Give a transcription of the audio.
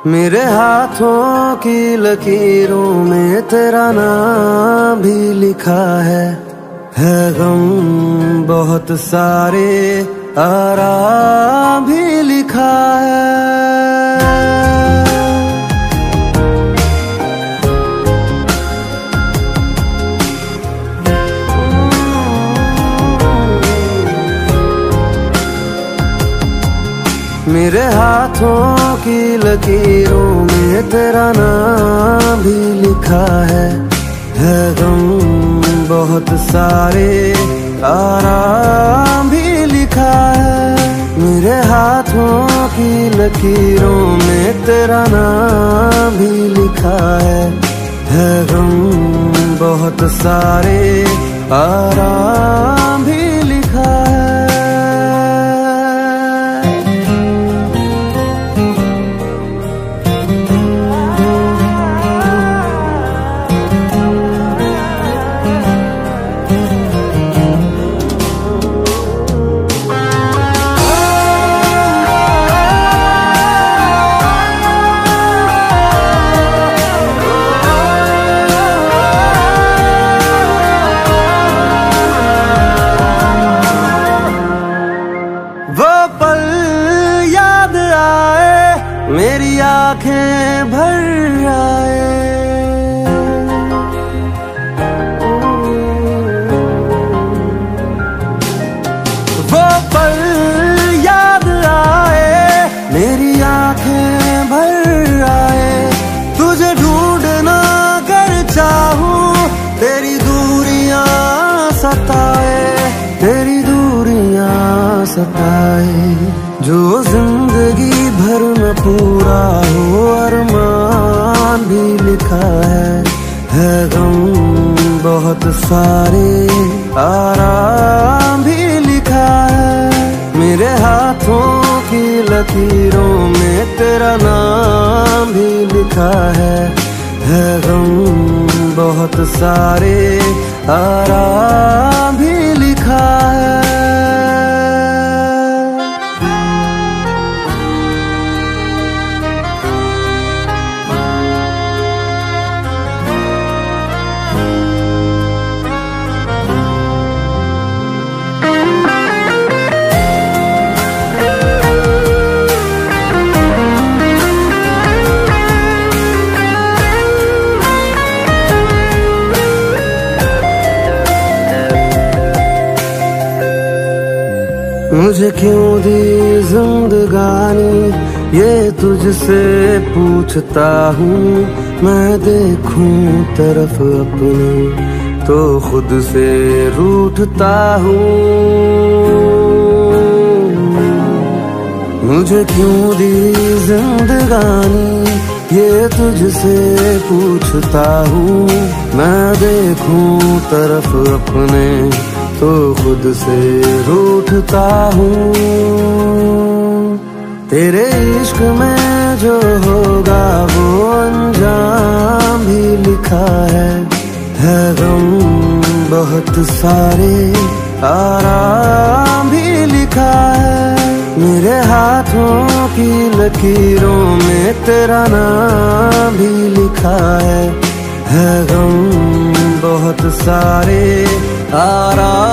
मेरे हाथों की लकीरों में तेरा नाम भी लिखा है गम बहुत सारे आराम भी लिखा है। मेरे हाथों की लकीरों में तेरा नाम भी लिखा है गम बहुत सारे आराम भी लिखा है। मेरे हाथों की लकीरों में तेरा नाम भी लिखा है गम बहुत सारे आराम भी लिखा है। वो पल याद आए मेरी आंखें भर आए, वो पल याद आए मेरी आंखें भर आए। तुझे ढूंढना कर चाहूं तेरी दूरियां सताए, तेरी दूरियां सताए। जो जिंदगी भर में पूरा हो अरमान भी लिखा है गम बहुत सारे आराम भी लिखा है। मेरे हाथों की लकीरों में तेरा नाम भी लिखा है गम बहुत सारे आराम भी लिखा है। मुझे क्यों दी जिंदगानी ये तुझसे पूछता हूँ। मैं देखूं तरफ अपनी तो खुद से रूठता हूँ। मुझे क्यों दी जिंदगानी ये तुझसे पूछता हूँ। मैं देखूं तरफ अपने तो खुद से रूठता हूँ। तेरे इश्क में जो होगा वो अंजाम भी लिखा है गम बहुत सारे आराम भी लिखा है। मेरे हाथों की लकीरों में तेरा नाम भी लिखा है गम बहुत सारे आराम